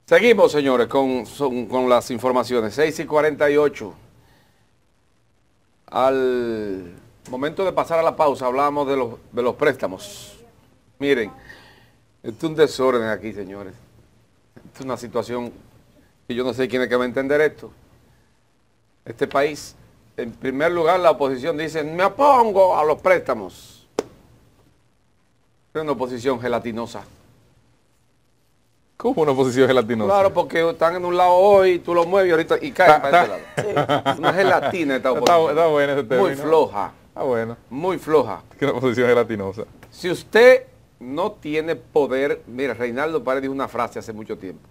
Seguimos, señores, con las informaciones. 6:48. Al momento de pasar a la pausa, hablábamos de los préstamos. Miren, esto es un desorden aquí, señores. Esto es una situación que yo no sé quién es que va a entender esto. Este país, en primer lugar, la oposición dice, me opongo a los préstamos. Es una oposición gelatinosa. ¿Cómo una oposición gelatinosa? Claro, porque están en un lado hoy, tú lo mueves y ahorita y caen para este lado. Sí. Una gelatina esta oposición. Está bueno ese término. Muy floja. Ah, bueno. Muy floja. Que una oposición gelatinosa. Si usted no tiene poder, mira, Reinaldo Paredes dijo una frase hace mucho tiempo.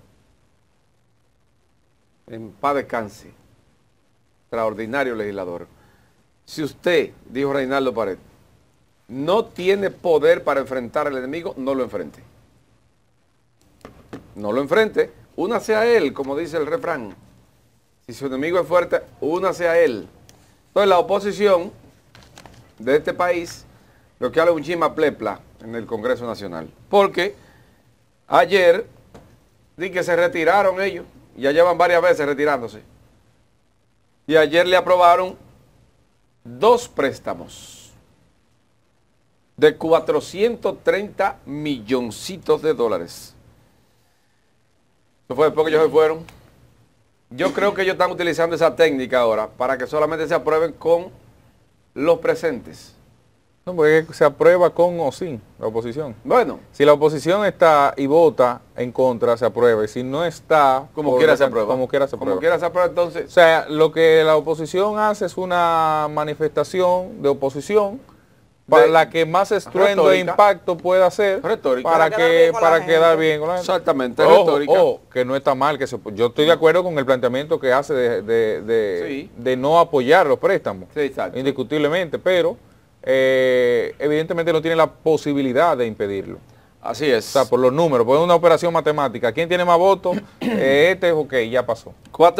En paz descanse. Extraordinario legislador. Si usted, dijo Reinaldo Paredes, no tiene poder para enfrentar al enemigo, no lo enfrente. No lo enfrente, únase a él, como dice el refrán. Si su enemigo es fuerte, únase a él. Entonces la oposición de este país, lo que habla un chima plepla en el Congreso Nacional. Porque ayer, di que se retiraron ellos, ya llevan varias veces retirándose. Y ayer le aprobaron 2 préstamos de 430 milloncitos de dólares. Eso fue después que ellos se fueron. Yo creo que ellos están utilizando esa técnica ahora para que solamente se aprueben con los presentes. No, porque se aprueba con o sin la oposición. Bueno. Si la oposición está y vota en contra, se aprueba. Y si no está... Como quiera se aprueba. Como quiera se aprueba. Como quiera se aprueba, entonces... O sea, lo que la oposición hace es una manifestación de oposición para la que más estruendo e impacto pueda hacer retórica, para quedar bien con la gente. Exactamente, retórica. Que no está mal, yo estoy de acuerdo con el planteamiento que hace de no apoyar los préstamos, sí, indiscutiblemente, pero evidentemente no tiene la posibilidad de impedirlo. Así es. O sea, por los números, por una operación matemática. ¿Quién tiene más votos? Ok, ya pasó.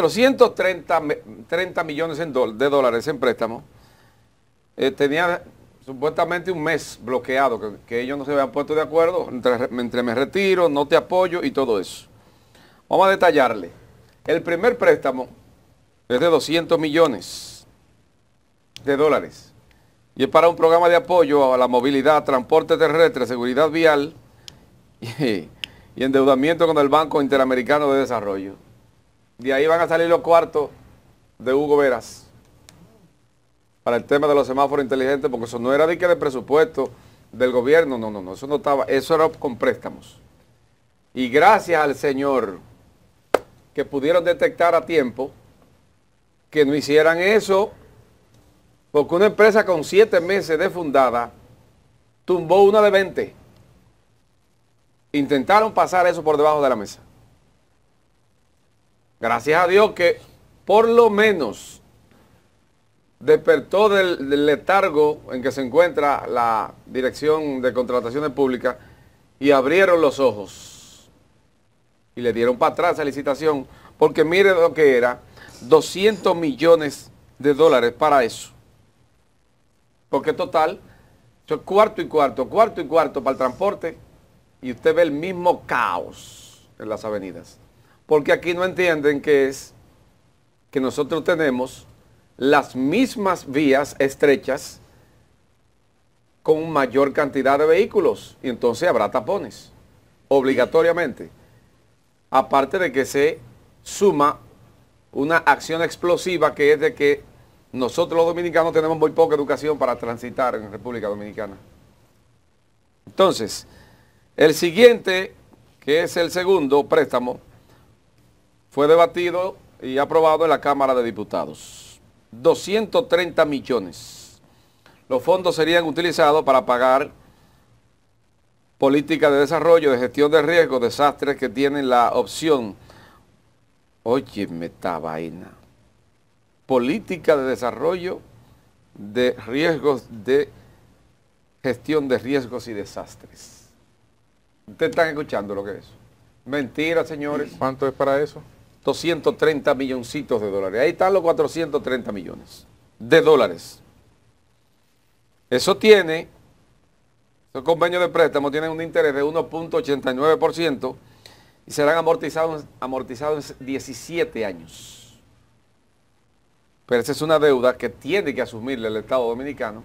430 millones de dólares en préstamo. Tenía supuestamente un mes bloqueado, que ellos no se habían puesto de acuerdo entre me retiro, no te apoyo y todo eso. Vamos a detallarle. El primer préstamo es de 200 millones de dólares y es para un programa de apoyo a la movilidad, transporte terrestre, seguridad vial y endeudamiento con el Banco Interamericano de Desarrollo. De ahí van a salir los cuartos de Hugo Veras para el tema de los semáforos inteligentes, porque eso no era de presupuesto del gobierno, no, eso no estaba, eso era con préstamos. Y gracias al Señor que pudieron detectar a tiempo que no hicieran eso, porque una empresa con 7 meses de fundada tumbó una de 20. Intentaron pasar eso por debajo de la mesa. Gracias a Dios que por lo menos despertó del letargo en que se encuentra la Dirección de Contrataciones Públicas y abrieron los ojos y le dieron para atrás a licitación, porque mire lo que era, 200 millones de dólares para eso. Porque total, eso es cuarto y cuarto para el transporte y usted ve el mismo caos en las avenidas. Porque aquí no entienden que es que nosotros tenemos las mismas vías estrechas con mayor cantidad de vehículos y entonces habrá tapones, obligatoriamente. Aparte de que se suma una acción explosiva que es de que nosotros los dominicanos tenemos muy poca educación para transitar en República Dominicana. Entonces, el siguiente, que es el segundo préstamo, fue debatido y aprobado en la Cámara de Diputados. 230 millones. Los fondos serían utilizados para pagar políticas de desarrollo, de gestión de riesgos, desastres que tienen la opción. Óyeme esta vaina. Política de desarrollo de riesgos, de gestión de riesgos y desastres. ¿Ustedes están escuchando lo que es? Mentira, señores. ¿Cuánto es para eso? 230 milloncitos de dólares. Ahí están los 430 millones de dólares. Eso tiene, esos convenios de préstamo tienen un interés de 1.89% y serán amortizados en 17 años. Pero esa es una deuda que tiene que asumirle el Estado Dominicano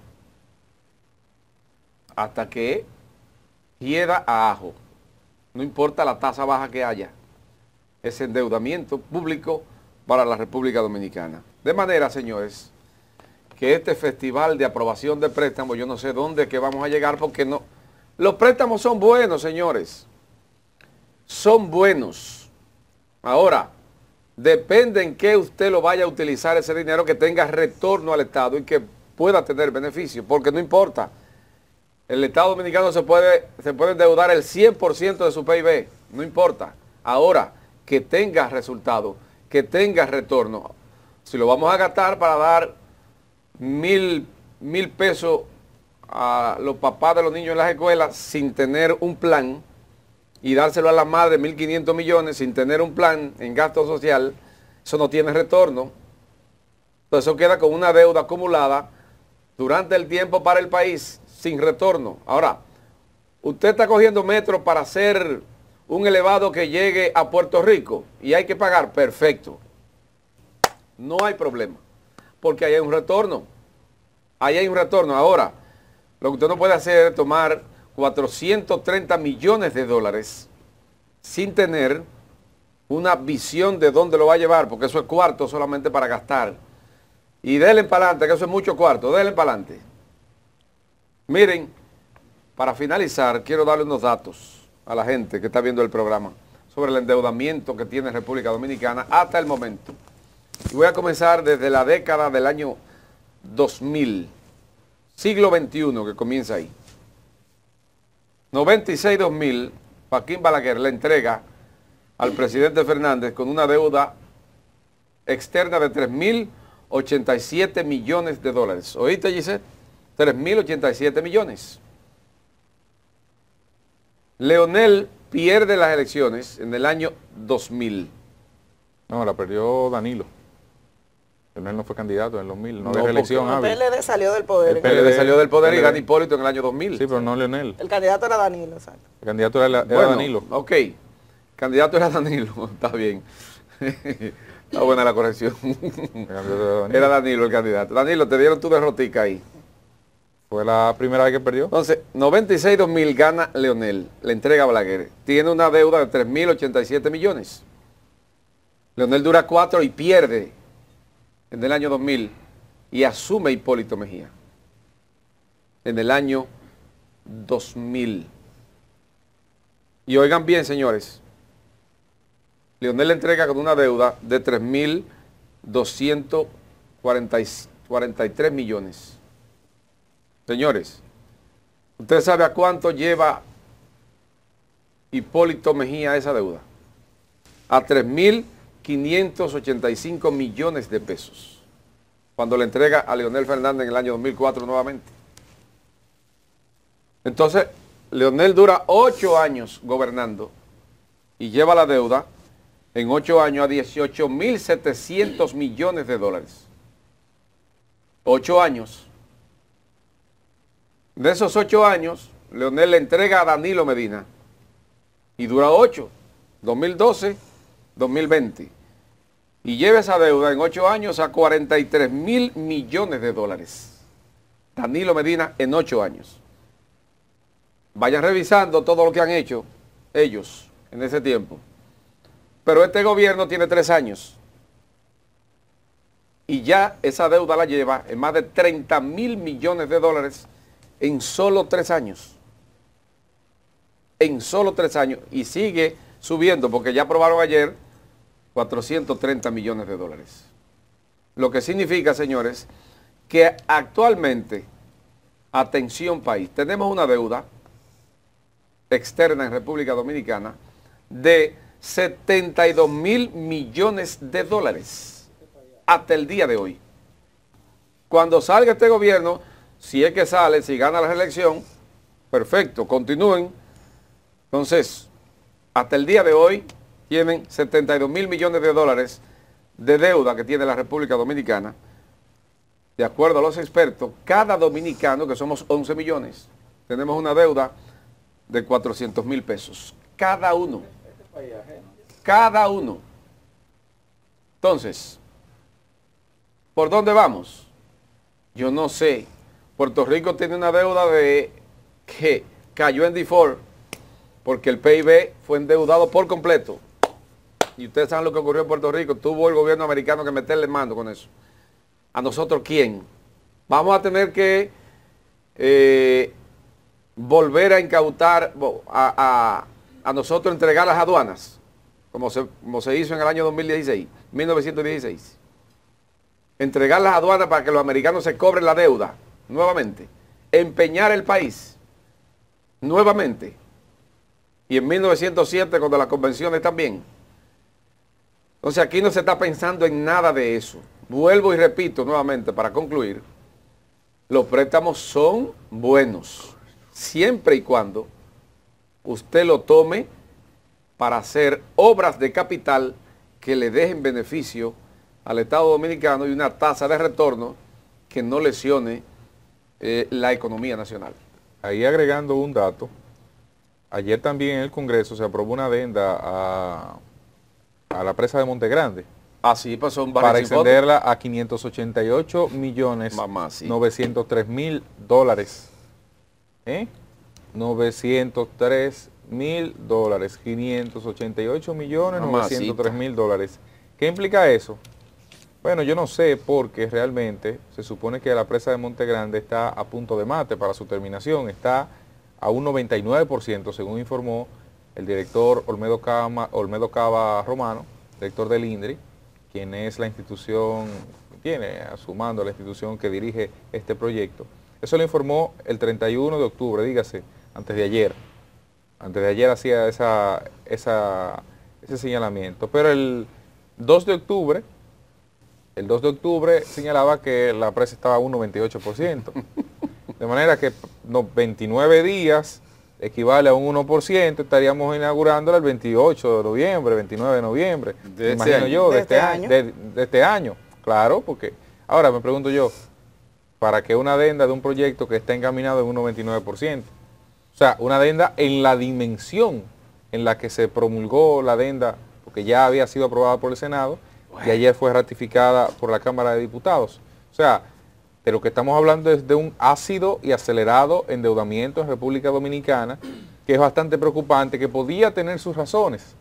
hasta que hieda a ajo. No importa la tasa baja que haya, es endeudamiento público para la República Dominicana. De manera, señores, que este festival de aprobación de préstamos, yo no sé dónde que vamos a llegar porque no. Los préstamos son buenos, señores. Son buenos. Ahora, depende en qué usted lo vaya a utilizar ese dinero, que tenga retorno al Estado y que pueda tener beneficio, porque no importa. El Estado Dominicano se puede endeudar el 100% de su PIB, no importa. Ahora, que tenga resultado, que tenga retorno. Si lo vamos a gastar para dar 1,000 pesos a los papás de los niños en las escuelas sin tener un plan, y dárselo a la madre 1.500 millones sin tener un plan en gasto social, eso no tiene retorno. Entonces eso queda con una deuda acumulada durante el tiempo para el país sin retorno. Ahora, usted está cogiendo metros para hacer un elevado que llegue a Puerto Rico y hay que pagar, perfecto. No hay problema, porque ahí hay un retorno. Ahí hay un retorno. Ahora, lo que usted no puede hacer es tomar 430 millones de dólares sin tener una visión de dónde lo va a llevar, porque eso es cuarto solamente para gastar. Y denle para adelante, que eso es mucho cuarto, denle para adelante. Miren, para finalizar, quiero darle unos datos a la gente que está viendo el programa sobre el endeudamiento que tiene República Dominicana hasta el momento. Y voy a comenzar desde la década del año 2000, siglo XXI, que comienza ahí. 96-2000, Joaquín Balaguer le entrega al presidente Fernández con una deuda externa de 3.087 millones de dólares. ¿Oíste, Gisette? 3.087 millones. Leonel pierde las elecciones en el año 2000. No, la perdió Danilo. Leonel no fue candidato en el 2000, no había reelección. El PLD salió del poder. El PLD salió del poder y ganó Hipólito en el año 2000. Sí, pero no Leonel. El candidato era Danilo, exacto. El candidato era Danilo. Ok, el candidato era Danilo, está bien. Está buena la corrección. Era Danilo el candidato. Danilo, te dieron tu derrotica ahí. Fue la primera vez que perdió. Entonces, 96-2000 gana Leonel, le entrega a Balaguer. Tiene una deuda de 3.087 millones. Leonel dura 4 y pierde en el año 2000 y asume Hipólito Mejía en el año 2000. Y oigan bien, señores, Leonel le entrega con una deuda de 3.243 millones. Señores, ¿usted sabe a cuánto lleva Hipólito Mejía esa deuda? A 3.585 millones de pesos, cuando le entrega a Leonel Fernández en el año 2004 nuevamente. Entonces, Leonel dura 8 años gobernando y lleva la deuda en 8 años a 18.700 millones de dólares. 8 años. De esos 8 años, Leonel le entrega a Danilo Medina y dura 8, 2012, 2020. Y lleva esa deuda en 8 años a 43.000 millones de dólares. Danilo Medina en 8 años. Vayan revisando todo lo que han hecho ellos en ese tiempo. Pero este gobierno tiene 3 años. Y ya esa deuda la lleva en más de 30.000 millones de dólares en solo 3 años. En solo 3 años. Y sigue subiendo porque ya aprobaron ayer 430 millones de dólares. Lo que significa, señores, que actualmente, atención país, tenemos una deuda externa en República Dominicana de 72.000 millones de dólares hasta el día de hoy. Cuando salga este gobierno, si es que sale, si gana la reelección, perfecto, continúen. Entonces, hasta el día de hoy tienen 72.000 millones de dólares de deuda que tiene la República Dominicana. De acuerdo a los expertos, cada dominicano, que somos 11 millones, tenemos una deuda de 400.000 pesos. Cada uno. Cada uno. Entonces, ¿por dónde vamos? Yo no sé. Puerto Rico tiene una deuda de que cayó en default porque el PIB fue endeudado por completo. Y ustedes saben lo que ocurrió en Puerto Rico. Tuvo el gobierno americano que meterle mano con eso. ¿A nosotros quién? Vamos a tener que volver a incautar, a nosotros entregar las aduanas, como se hizo en el año 2016, 1916. Entregar las aduanas para que los americanos se cobren la deuda, nuevamente. Empeñar el país, nuevamente. Y en 1907, cuando las convenciones también. Entonces aquí no se está pensando en nada de eso. Vuelvo y repito nuevamente para concluir. Los préstamos son buenos, siempre y cuando usted lo tome para hacer obras de capital que le dejen beneficio al Estado Dominicano y una tasa de retorno que no lesione la economía nacional. Ahí agregando un dato, ayer también en el Congreso se aprobó una adenda a la presa de Monte Grande. Así pasó para extenderla a 588 millones 903 mil dólares. 903 mil dólares, 588 millones 903 mil dólares. ¿Qué implica eso? Bueno, yo no sé porque realmente se supone que la presa de Monte Grande está a punto de mate para su terminación, está a un 99% según informó el director Olmedo Cava Romano, director del INDRI, quien es la institución, tiene a su mando la institución que dirige este proyecto. Eso lo informó el 31 de octubre, dígase, antes de ayer. Antes de ayer hacía ese señalamiento. Pero el 2 de octubre señalaba que la presa estaba a un 98%. De manera que 29 días equivale a un 1%, estaríamos inaugurándola el 28 de noviembre, 29 de noviembre, imagino yo, de este año. Claro, porque ahora me pregunto yo, ¿para qué una adenda de un proyecto que está encaminado en un 99%? O sea, una adenda en la dimensión en la que se promulgó la adenda, porque ya había sido aprobada por el Senado, y ayer fue ratificada por la Cámara de Diputados. O sea, de lo que estamos hablando es de un ácido y acelerado endeudamiento en República Dominicana, que es bastante preocupante, que podía tener sus razones.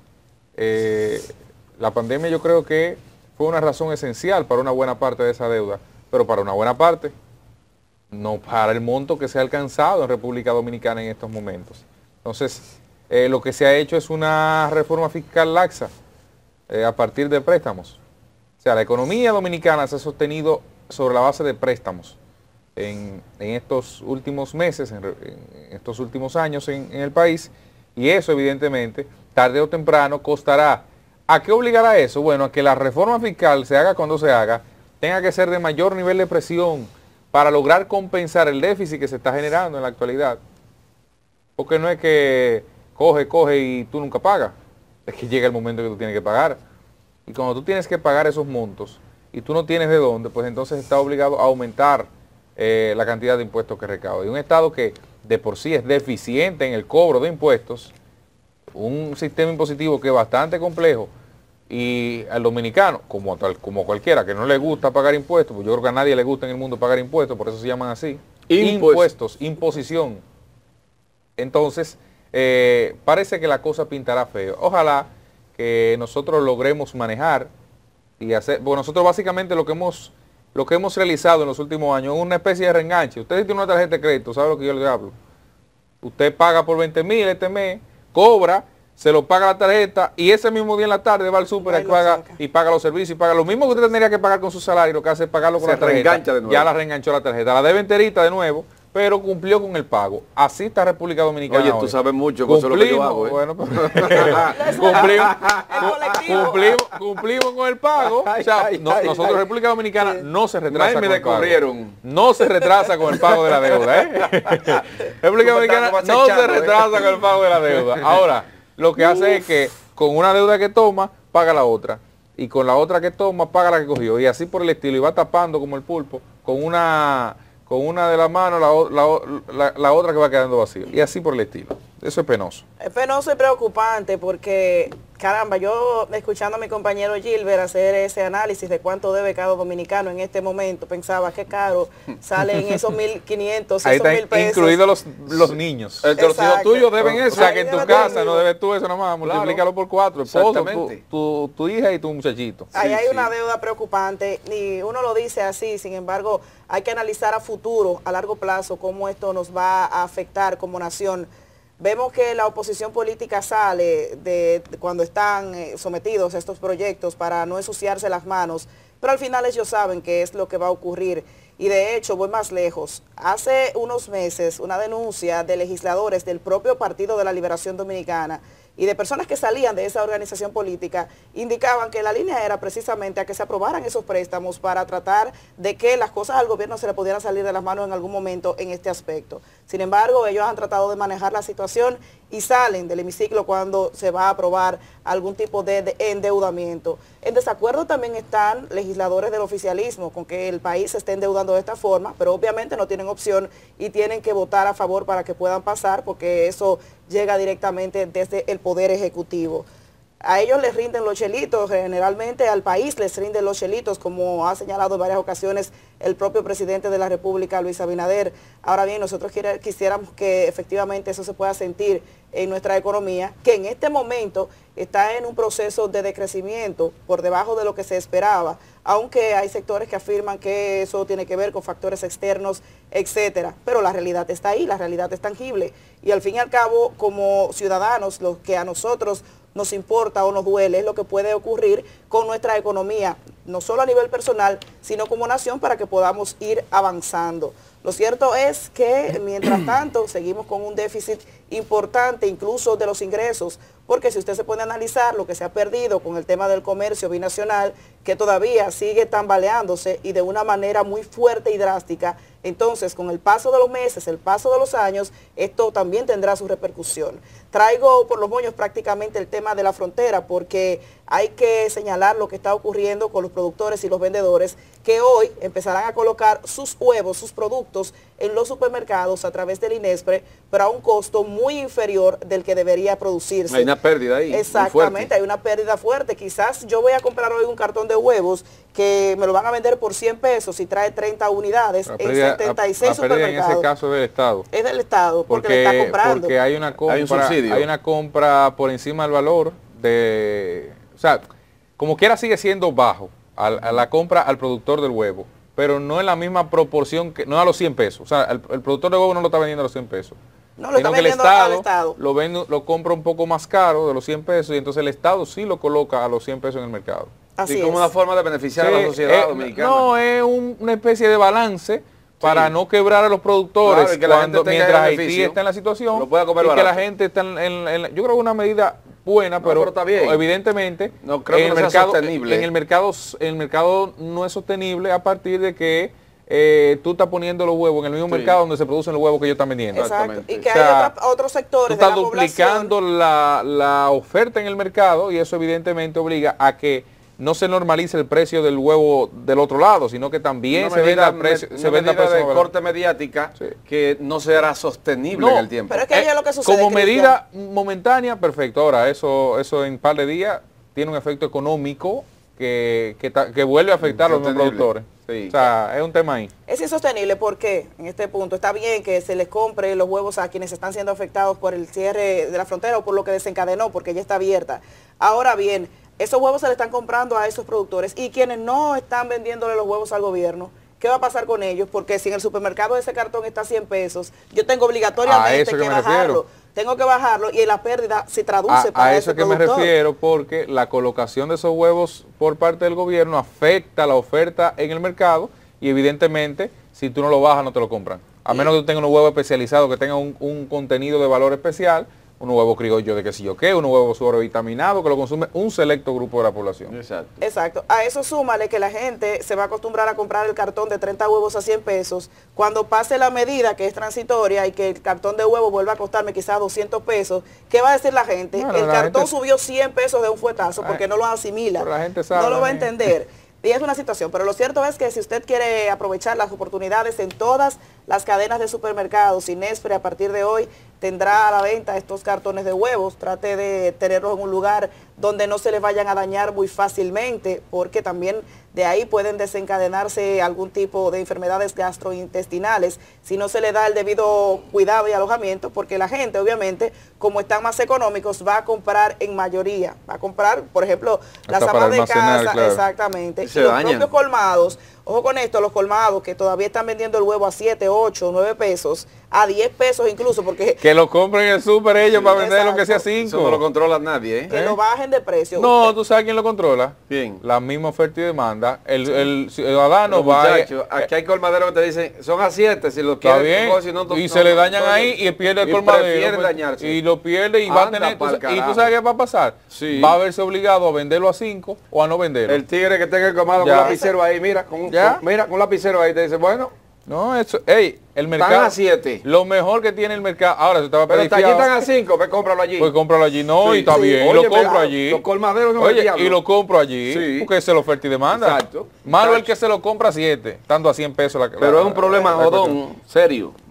La pandemia yo creo que fue una razón esencial para una buena parte de esa deuda, pero para una buena parte, no para el monto que se ha alcanzado en República Dominicana en estos momentos. Entonces, lo que se ha hecho es una reforma fiscal laxa a partir de préstamos. O sea, la economía dominicana se ha sostenido sobre la base de préstamos en estos últimos meses, en estos últimos años en el país, y eso evidentemente, tarde o temprano, costará. ¿A qué obligará eso? Bueno, a que la reforma fiscal se haga cuando se haga, tenga que ser de mayor nivel de presión para lograr compensar el déficit que se está generando en la actualidad. Porque no es que coge y tú nunca pagas, es que llega el momento que tú tienes que pagar. Y cuando tú tienes que pagar esos montos, y tú no tienes de dónde, pues entonces está obligado a aumentar la cantidad de impuestos que recauda. Y un Estado que de por sí es deficiente en el cobro de impuestos, un sistema impositivo que es bastante complejo, y al dominicano, como cualquiera que no le gusta pagar impuestos, pues yo creo que a nadie le gusta en el mundo pagar impuestos, por eso se llaman así, impuestos, imposición. Entonces, parece que la cosa pintará feo. Ojalá que nosotros logremos manejar y hacer, bueno, nosotros básicamente lo que hemos realizado en los últimos años es una especie de reenganche. Usted tiene una tarjeta de crédito, ¿sabe lo que yo le hablo? Usted paga por 20,000 este mes, cobra, se lo paga la tarjeta y ese mismo día en la tarde va al súper y paga los servicios y paga lo mismo que usted tendría que pagar con su salario, lo que hace es pagarlo con la tarjeta. De nuevo. Ya la reenganchó la tarjeta, la debe enterita de nuevo, pero cumplió con el pago. Así está República Dominicana. Oye, tú sabes mucho, eso es lo que yo hago. Bueno, cumplimos con el pago. O sea, nosotros, República Dominicana, no se retrasa con el pago. No se retrasa con el pago de la deuda. República Dominicana no se retrasa con el pago de la deuda. Ahora, lo que hace es que con una deuda que toma, paga la otra. Y con la otra que toma, paga la que cogió. Y así por el estilo. Y va tapando como el pulpo con una de las manos, la otra que va quedando vacía. Y así por el estilo. Eso es penoso. Es penoso y preocupante porque, caramba, yo escuchando a mi compañero Gilbert hacer ese análisis de cuánto debe cada dominicano en este momento, pensaba qué caro salen esos 1.500, Ahí esos están 1.000 pesos. incluidos los niños. El los hijos tuyos deben O eso. sea, que en tu Ahí casa debe no debes tú eso nomás, multiplícalo por 4. Esposo, Exactamente. tu hija y tu muchachito. Ahí Sí, hay sí. una deuda preocupante y uno lo dice así, sin embargo, hay que analizar a futuro, a largo plazo, cómo esto nos va a afectar como nación. Vemos que la oposición política sale de cuando están sometidos a estos proyectos para no ensuciarse las manos, pero al final ellos saben qué es lo que va a ocurrir. Y de hecho, voy más lejos. Hace unos meses, una denuncia de legisladores del propio Partido de la Liberación Dominicana y de personas que salían de esa organización política indicaban que la línea era precisamente a que se aprobaran esos préstamos para tratar de que las cosas al gobierno se le pudieran salir de las manos en algún momento en este aspecto. Sin embargo, ellos han tratado de manejar la situación y salen del hemiciclo cuando se va a aprobar algún tipo de endeudamiento. En desacuerdo también están legisladores del oficialismo con que el país se esté endeudando de esta forma, pero obviamente no tienen opción y tienen que votar a favor para que puedan pasar porque eso llega directamente desde el Poder Ejecutivo. A ellos les rinden los chelitos, generalmente al país les rinden los chelitos, como ha señalado en varias ocasiones el propio presidente de la República, Luis Abinader. Ahora bien, nosotros quisiéramos que efectivamente eso se pueda sentir en nuestra economía, que en este momento está en un proceso de decrecimiento por debajo de lo que se esperaba, aunque hay sectores que afirman que eso tiene que ver con factores externos, etcétera. Pero la realidad está ahí, la realidad es tangible. Y al fin y al cabo, como ciudadanos, lo que a nosotros nos importa o nos duele es lo que puede ocurrir con nuestra economía, no solo a nivel personal, sino como nación para que podamos ir avanzando. Lo cierto es que, mientras tanto, seguimos con un déficit importante, incluso de los ingresos, porque si usted se pone a analizar lo que se ha perdido con el tema del comercio binacional, que todavía sigue tambaleándose y de una manera muy fuerte y drástica, entonces con el paso de los meses, el paso de los años, esto también tendrá su repercusión. Traigo por los moños prácticamente el tema de la frontera, porque hay que señalar lo que está ocurriendo con los productores y los vendedores, que hoy empezarán a colocar sus huevos, sus productos en los supermercados a través del INESPRE, pero a un costo muy inferior del que debería producirse. Hay una pérdida ahí. Exactamente, hay una pérdida fuerte. Quizás yo voy a comprar hoy un cartón de huevos que me lo van a vender por 100 pesos y trae 30 unidades en 76 la pérdida en supermercados. ese caso es del Estado. Es del Estado, porque le está comprando. Porque hay una compra, Hay un subsidio. hay una compra por encima del valor de... O sea, como quiera sigue siendo bajo a la compra al productor del huevo, pero no en la misma proporción, que no a los 100 pesos. O sea, el productor de huevo no lo está vendiendo a los 100 pesos. No, lo está vendiendo al Estado. Lo compra un poco más caro de los 100 pesos y entonces el Estado sí lo coloca a los 100 pesos en el mercado. Así Y como una forma de beneficiar a la sociedad dominicana. No, es una especie de balance para no quebrar a los productores Claro, y que la gente tenga mientras el Haití beneficio, está en la situación lo pueda comer y que barato. la gente está yo creo que es una medida buena, pero está bien. evidentemente No creo que no sea sostenible. en el mercado no es sostenible a partir de que tú estás poniendo los huevos en el mismo Sí. mercado donde se producen los huevos que ellos están vendiendo. Exacto. Y que O sea, hay otros sectores tú de la estás duplicando la oferta en el mercado y eso evidentemente obliga a que no se normalice el precio del huevo del otro lado, sino que también Una se venda medida- al precio, una se venda a medida precio de más corte mediática Sí. que no será sostenible No, en el tiempo. Pero es que ahí es lo que sucede, como Cristian. medida momentánea, perfecto. Ahora, eso en un par de días tiene un efecto económico que vuelve a afectar a los mismos Sostenible. productores. Sí. O sea, es un tema ahí. Es insostenible porque en este punto está bien que se les compre los huevos a quienes están siendo afectados por el cierre de la frontera o por lo que desencadenó, porque ya está abierta. Ahora bien, esos huevos se le están comprando a esos productores y quienes no están vendiéndole los huevos al gobierno, ¿qué va a pasar con ellos? Porque si en el supermercado ese cartón está a 100 pesos, yo tengo A obligatoriamente eso que que me bajarlo. refiero. Tengo que bajarlo y la pérdida se traduce para A ese eso es que me productor. refiero, porque la colocación de esos huevos por parte del gobierno afecta la oferta en el mercado y evidentemente si tú no lo bajas no te lo compran. A menos que tú tengas unos huevos especializados que tengan un contenido de valor especial, unos huevos criollos de qué sé yo qué, unos huevos sobrevitaminados que lo consume un selecto grupo de la población. Exacto. Exacto. A eso súmale que la gente se va a acostumbrar a comprar el cartón de 30 huevos a 100 pesos. Cuando pase la medida que es transitoria y que el cartón de huevo vuelva a costarme quizás 200 pesos, ¿qué va a decir la gente? Bueno, el la cartón gente- subió 100 pesos de un fuetazo porque no lo asimila. pero la gente sabe no lo va a también. entender. Y es una situación, pero lo cierto es que si usted quiere aprovechar las oportunidades en todas las cadenas de supermercados. Inespre a partir de hoy tendrá a la venta estos cartones de huevos. Trate de tenerlos en un lugar donde no se les vayan a dañar muy fácilmente, porque también de ahí pueden desencadenarse algún tipo de enfermedades gastrointestinales si no se le da el debido cuidado y alojamiento, porque la gente, obviamente, como están más económicos, va a comprar en mayoría. Va a comprar, por ejemplo, las amas de casa, claro. Exactamente. Se y los dañan. propios colmados, ojo con esto, los colmados que todavía están vendiendo el huevo a 7, 8, 9 pesos, a 10 pesos incluso, porque Que lo compren en el súper ellos Sí, para vender lo que sea exacto. Eso no lo 5. controla nadie, ¿eh? que lo bajen de precio. No, Usted- ¿tú sabes quién lo controla? Bien. La misma oferta y demanda. El ciudadano Pero, va... muchachos, aquí hay colmaderos que te dicen, son a 7, si lo Está quieres, bien, coge, si no, y no, se le no, dañan no, ahí y pierde el y colmadero. prefiere pues, dañarse. y lo pierde y va a Anda tener... pa'l ¿Y tú carajo. sabes qué va a pasar? Sí. Va a verse obligado a venderlo a 5 o a no venderlo. El tigre que tenga el colmado Ya. con lapicero ahí, mira, Ya. mira, con lapicero ahí, te dice, bueno, No, eso... Ey, el están mercado... a 7. Lo mejor que tiene el mercado... Ahora, se estaba Pero hasta allí perifiado, están a 5, ve, cómpralo allí. pues cómpralo allí. No, Sí, y está sí. bien, y Oye, lo compro mira, allí. los colmaderos son el Oye, diablo. y lo compro allí, Sí. porque se lo oferta y demanda. Exacto. Malo el Exacto. que se lo compra a 7, estando a 100 pesos la Pero es un problema la cuestión. jodón, serio.